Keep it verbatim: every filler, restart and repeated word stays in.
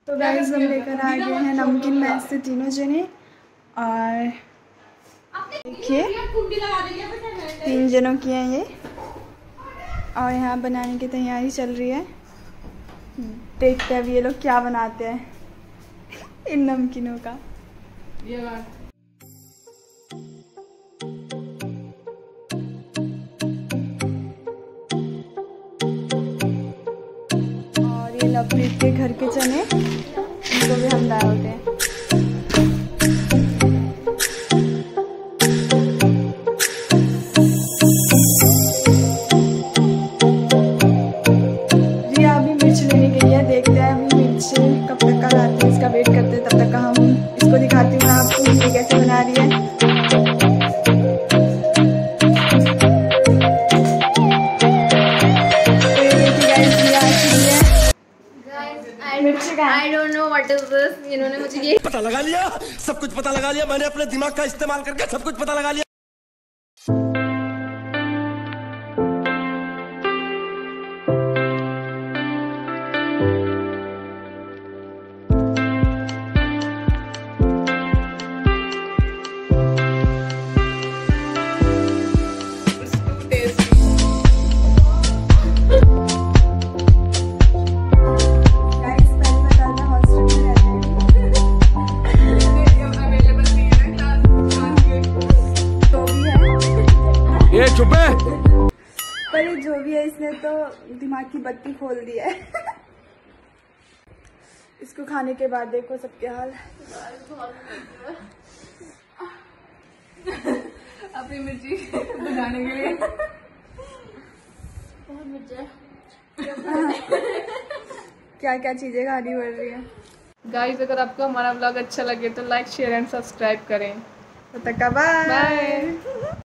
तो गाइस हम लेकर आ गए हैं नमकीन मैच से तीनों जने और देखिए तीन जनों की हैं ये और यहाँ बनाने की तैयारी चल रही है। देखते हैं अब ये लोग क्या बनाते हैं इन नमकीनों का। ये और ये लवप्रीत के घर के चने इनको भी हम लाए होते हैं। देखते हैं अभी मिर्च कब तक का लाते हैं, इसका वेट करते हैं। तब तक का हम इसको दिखाती हूँ आपको ये कैसे बना रही है। तो ये देखिए गाइस ये आ चुकी है। मिर्च I don't know what is this. इन्होंने मुझे ये पता लगा लिया, सब कुछ पता लगा लिया। मैंने अपने दिमाग का इस्तेमाल करके सब कुछ पता लगा लिया। ये चुप है। पर ये जो भी है इसने तो दिमाग की बत्ती खोल दी है। इसको खाने के बाद देखो सबके हाल। अपनी मिर्ची बनाने के लिए बहुत मिर्ची क्या क्या चीजें खानी पड़ रही है। गाइस अगर आपको हमारा व्लॉग अच्छा लगे तो लाइक शेयर एंड सब्सक्राइब करें। तब तक का बाय।